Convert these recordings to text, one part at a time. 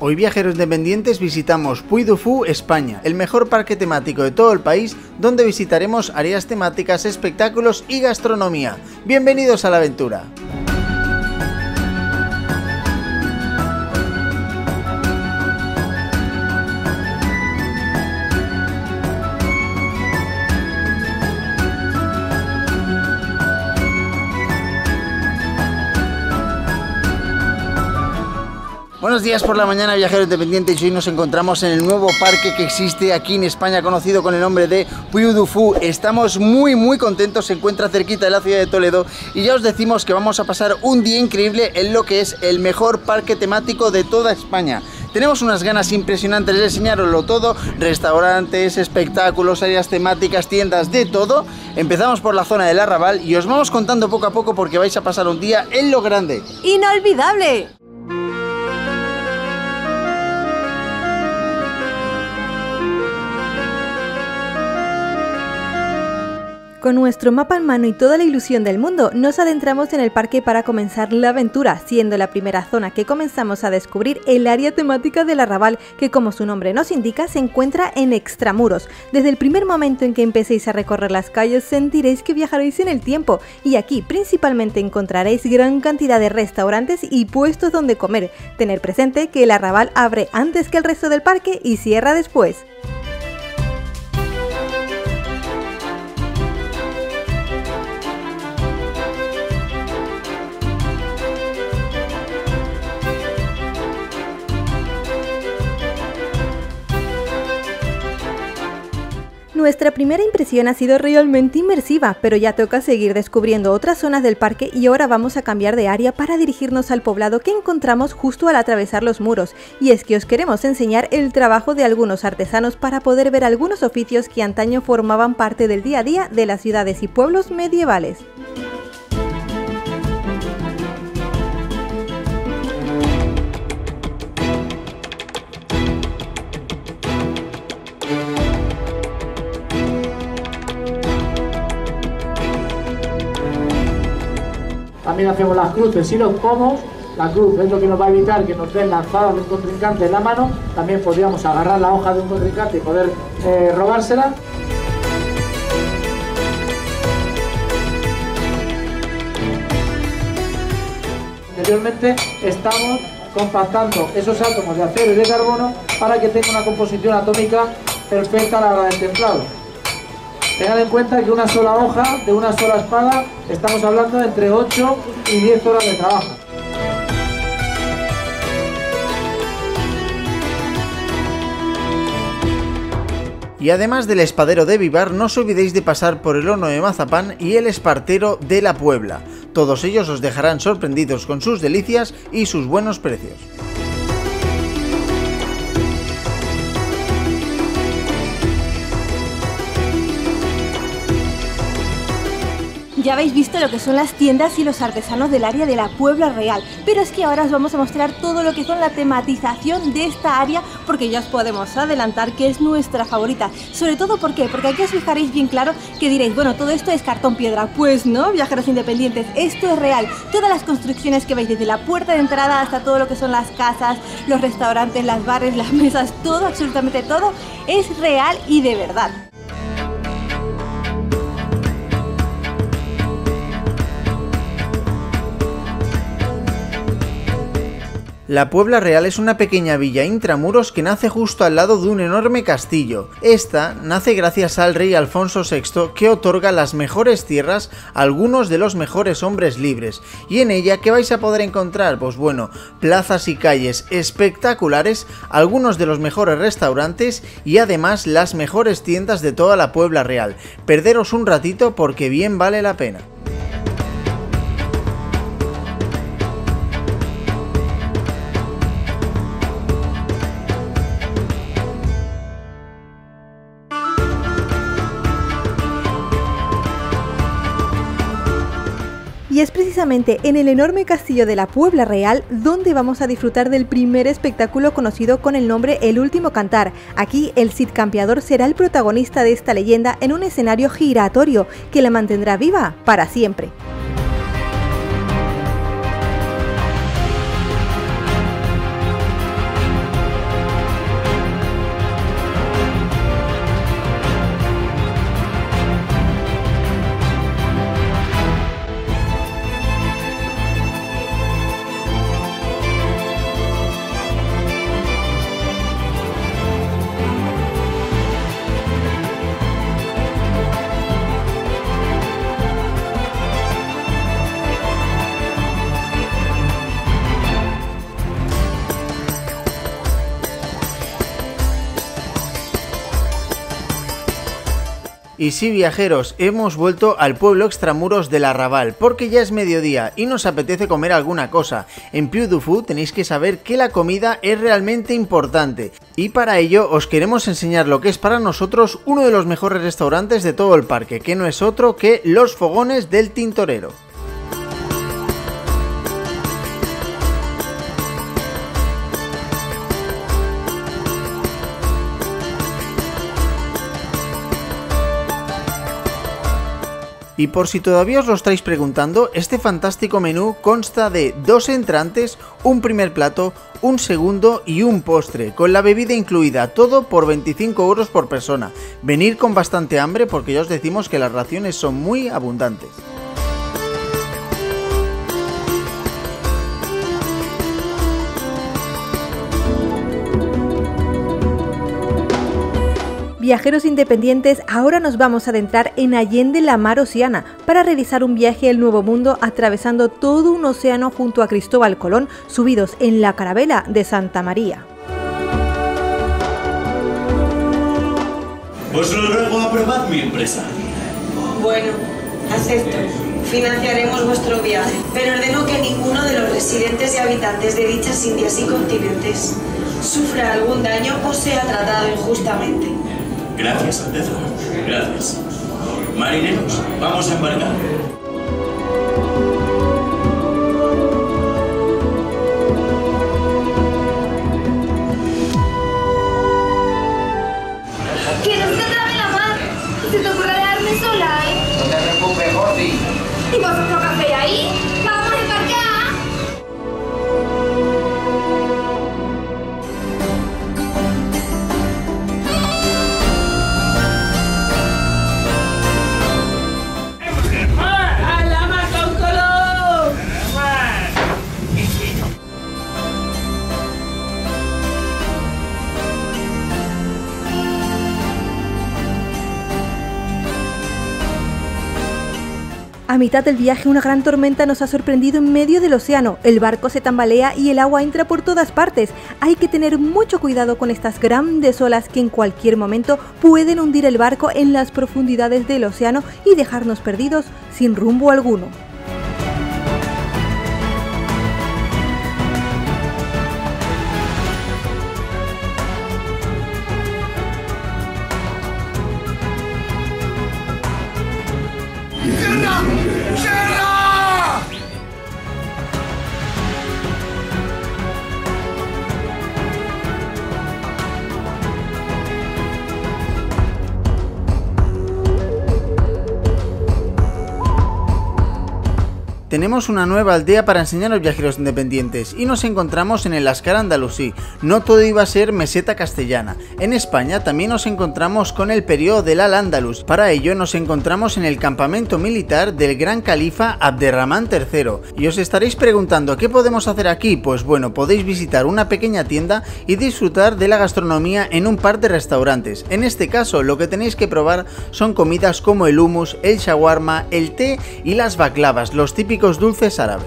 Hoy, viajeros independientes, visitamos Puy du Fou, España, el mejor parque temático de todo el país, donde visitaremos áreas temáticas, espectáculos y gastronomía. ¡Bienvenidos a la aventura! Buenos días por la mañana, viajeros independientes, y hoy nos encontramos en el nuevo parque que existe aquí en España, conocido con el nombre de Puy du Fou. Estamos muy contentos, se encuentra cerquita de la ciudad de Toledo y ya os decimos que vamos a pasar un día increíble en lo que es el mejor parque temático de toda España. Tenemos unas ganas impresionantes de enseñaroslo todo: restaurantes, espectáculos, áreas temáticas, tiendas, de todo. Empezamos por la zona del Arrabal y os vamos contando poco a poco porque vais a pasar un día en lo grande. ¡Inolvidable! Con nuestro mapa en mano y toda la ilusión del mundo, nos adentramos en el parque para comenzar la aventura, siendo la primera zona que comenzamos a descubrir el área temática del Arrabal, que como su nombre nos indica, se encuentra en extramuros. Desde el primer momento en que empecéis a recorrer las calles, sentiréis que viajaréis en el tiempo, y aquí principalmente encontraréis gran cantidad de restaurantes y puestos donde comer. Tener presente que el Arrabal abre antes que el resto del parque y cierra después. Nuestra primera impresión ha sido realmente inmersiva, pero ya toca seguir descubriendo otras zonas del parque y ahora vamos a cambiar de área para dirigirnos al poblado que encontramos justo al atravesar los muros. Y es que os queremos enseñar el trabajo de algunos artesanos para poder ver algunos oficios que antaño formaban parte del día a día de las ciudades y pueblos medievales. También hacemos las cruces y los pomos. La cruz es lo que nos va a evitar que nos den lanzadas de un contrincante en la mano. También podríamos agarrar la hoja de un contrincante y poder robársela. Anteriormente estamos compactando esos átomos de acero y de carbono para que tenga una composición atómica perfecta a la hora del templado. Tengan en cuenta que una sola hoja de una sola espada, estamos hablando de entre 8 y 10 horas de trabajo. Y además del espadero de Vivar, no os olvidéis de pasar por el horno de mazapán y el espartero de la Puebla. Todos ellos os dejarán sorprendidos con sus delicias y sus buenos precios. Ya habéis visto lo que son las tiendas y los artesanos del área de la Puebla Real, pero es que ahora os vamos a mostrar todo lo que son la tematización de esta área, porque ya os podemos adelantar que es nuestra favorita. Sobre todo, ¿por qué? Porque aquí os fijaréis bien claro que diréis, bueno, todo esto es cartón piedra. Pues no, viajeros independientes, esto es real. Todas las construcciones que veis, desde la puerta de entrada hasta todo lo que son las casas, los restaurantes, las bares, las mesas, todo, absolutamente todo, es real y de verdad. La Puebla Real es una pequeña villa intramuros que nace justo al lado de un enorme castillo. Esta nace gracias al rey Alfonso VI, que otorga las mejores tierras a algunos de los mejores hombres libres, y en ella ¿qué vais a poder encontrar? Pues bueno, plazas y calles espectaculares, algunos de los mejores restaurantes y además las mejores tiendas de toda la Puebla Real. Perderos un ratito porque bien vale la pena. Y es precisamente en el enorme castillo de la Puebla Real donde vamos a disfrutar del primer espectáculo conocido con el nombre El Último Cantar. Aquí el Cid Campeador será el protagonista de esta leyenda en un escenario giratorio que la mantendrá viva para siempre. Y sí, viajeros, hemos vuelto al pueblo extramuros del Arrabal, porque ya es mediodía y nos apetece comer alguna cosa. En Puy du Fou tenéis que saber que la comida es realmente importante, y para ello os queremos enseñar lo que es para nosotros uno de los mejores restaurantes de todo el parque, que no es otro que Los Fogones del Tintorero. Y por si todavía os lo estáis preguntando, este fantástico menú consta de 2 entrantes, un primer plato, un segundo y un postre, con la bebida incluida, todo por 25 euros por persona. Venid con bastante hambre porque ya os decimos que las raciones son muy abundantes. Viajeros independientes, ahora nos vamos a adentrar en Allende la Mar Oceana para realizar un viaje al Nuevo Mundo atravesando todo un océano junto a Cristóbal Colón, subidos en la carabela de Santa María. Os lo ruego, aprobad mi empresa. Bueno, acepto. Financiaremos vuestro viaje, pero ordeno que ninguno de los residentes y habitantes de dichas Indias y continentes sufra algún daño o sea tratado injustamente. Gracias, Alteza. Gracias. Marineros, vamos a embarcar. ¡Que no se te trabe la mar! ¿Se te ocurre dejarme sola, No te preocupes, Gordi. ¿Y vosotros qué hacéis ahí? ¡Vamos a embarcar! A mitad del viaje una gran tormenta nos ha sorprendido en medio del océano, el barco se tambalea y el agua entra por todas partes. Hay que tener mucho cuidado con estas grandes olas que en cualquier momento pueden hundir el barco en las profundidades del océano y dejarnos perdidos sin rumbo alguno. Tenemos una nueva aldea para enseñar a los viajeros independientes y nos encontramos en el Lascar Andalusí. No todo iba a ser meseta castellana. En España también nos encontramos con el periodo del Al-Ándalus. Para ello nos encontramos en el campamento militar del gran califa Abderramán III. Y os estaréis preguntando, ¿qué podemos hacer aquí? Pues bueno, podéis visitar una pequeña tienda y disfrutar de la gastronomía en un par de restaurantes. En este caso lo que tenéis que probar son comidas como el hummus, el shawarma, el té y las baklavas, los típicos dulces árabes.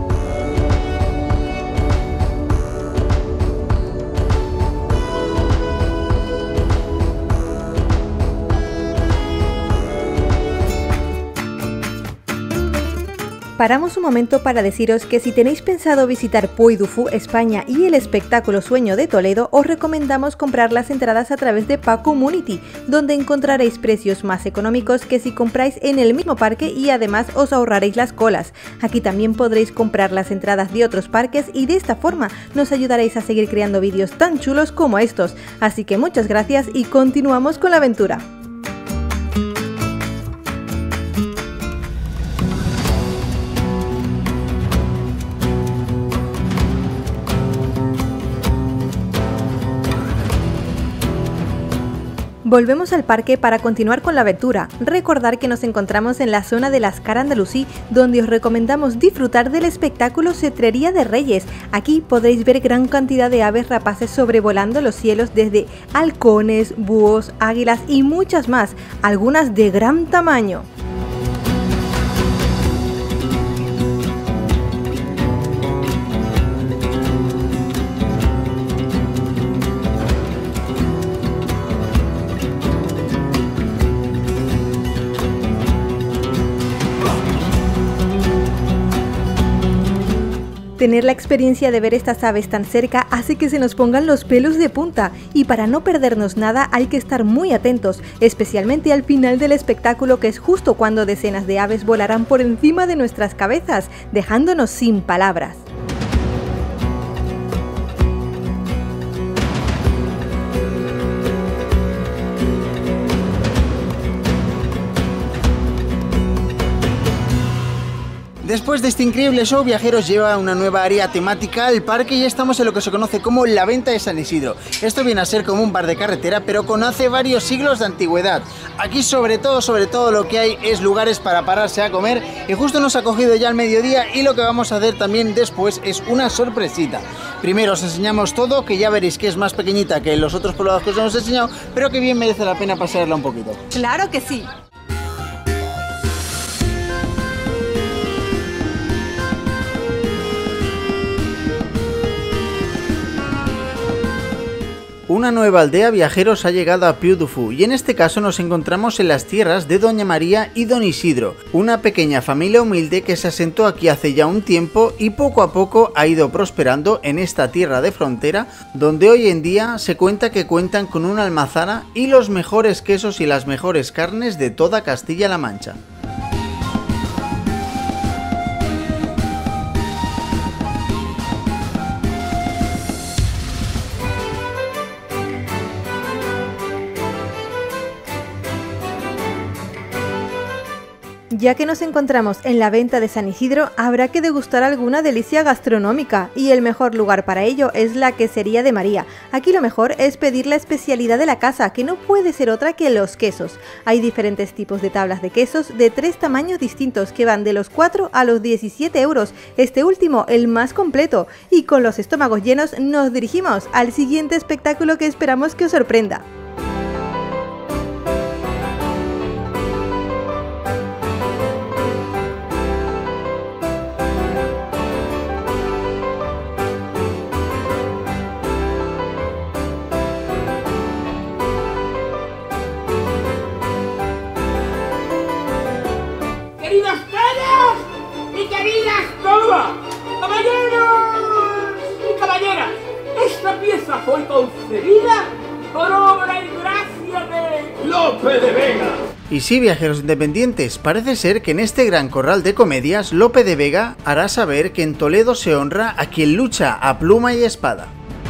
Paramos un momento para deciros que si tenéis pensado visitar Puy du Fou, España y el espectáculo Sueño de Toledo, os recomendamos comprar las entradas a través de Pacommunity, donde encontraréis precios más económicos que si compráis en el mismo parque y además os ahorraréis las colas. Aquí también podréis comprar las entradas de otros parques y de esta forma nos ayudaréis a seguir creando vídeos tan chulos como estos. Así que muchas gracias y continuamos con la aventura. Volvemos al parque para continuar con la aventura. Recordar que nos encontramos en la zona de Lascar Andalusí, donde os recomendamos disfrutar del espectáculo Cetrería de Reyes. Aquí podréis ver gran cantidad de aves rapaces sobrevolando los cielos, desde halcones, búhos, águilas y muchas más, algunas de gran tamaño. Tener la experiencia de ver estas aves tan cerca hace que se nos pongan los pelos de punta, y para no perdernos nada hay que estar muy atentos, especialmente al final del espectáculo, que es justo cuando decenas de aves volarán por encima de nuestras cabezas, dejándonos sin palabras. Después de este increíble show, Viajeros lleva una nueva área temática al parque y estamos en lo que se conoce como la Venta de San Isidro. Esto viene a ser como un bar de carretera, pero con hace varios siglos de antigüedad. Aquí sobre todo lo que hay es lugares para pararse a comer, y justo nos ha cogido ya el mediodía, y lo que vamos a hacer también después es una sorpresita. Primero os enseñamos todo, que ya veréis que es más pequeñita que los otros poblados que os hemos enseñado, pero que bien merece la pena pasearla un poquito. ¡Claro que sí! Una nueva aldea, Viajeros, ha llegado a Puy du Fou, y en este caso nos encontramos en las tierras de Doña María y Don Isidro, una pequeña familia humilde que se asentó aquí hace ya un tiempo y poco a poco ha ido prosperando en esta tierra de frontera, donde hoy en día se cuenta que cuentan con una almazara y los mejores quesos y las mejores carnes de toda Castilla-La Mancha. Ya que nos encontramos en la Venta de San Isidro, habrá que degustar alguna delicia gastronómica, y el mejor lugar para ello es la Quesería de María. Aquí lo mejor es pedir la especialidad de la casa, que no puede ser otra que los quesos. Hay diferentes tipos de tablas de quesos de 3 tamaños distintos que van de los 4 a los 17 euros, este último el más completo, y con los estómagos llenos nos dirigimos al siguiente espectáculo que esperamos que os sorprenda. Queridas caras y queridas todas, caballeros y caballeras, esta pieza fue concebida por obra y gracia de Lope de Vega. Y sí, viajeros independientes, parece ser que en este gran corral de comedias, Lope de Vega hará saber que en Toledo se honra a quien lucha a pluma y espada.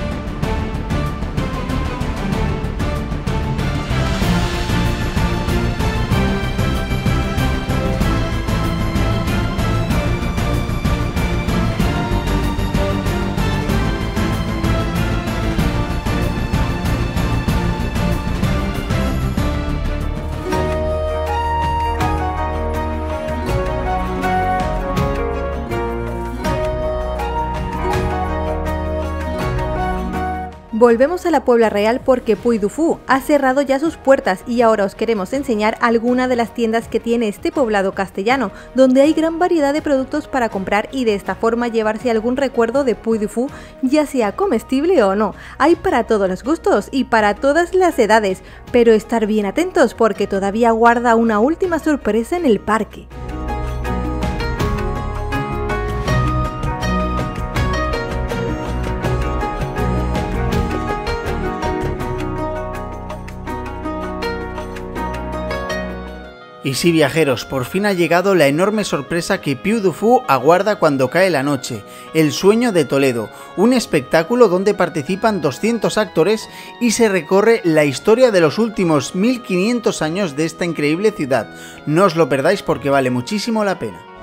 Volvemos a la Puebla Real porque Puy du Fou ha cerrado ya sus puertas, y ahora os queremos enseñar alguna de las tiendas que tiene este poblado castellano, donde hay gran variedad de productos para comprar y de esta forma llevarse algún recuerdo de Puy du Fou, ya sea comestible o no. Hay para todos los gustos y para todas las edades, pero estar bien atentos porque todavía guarda una última sorpresa en el parque. Y sí, viajeros, por fin ha llegado la enorme sorpresa que Puy du Fou aguarda cuando cae la noche, El Sueño de Toledo, un espectáculo donde participan 200 actores y se recorre la historia de los últimos 1500 años de esta increíble ciudad. No os lo perdáis porque vale muchísimo la pena.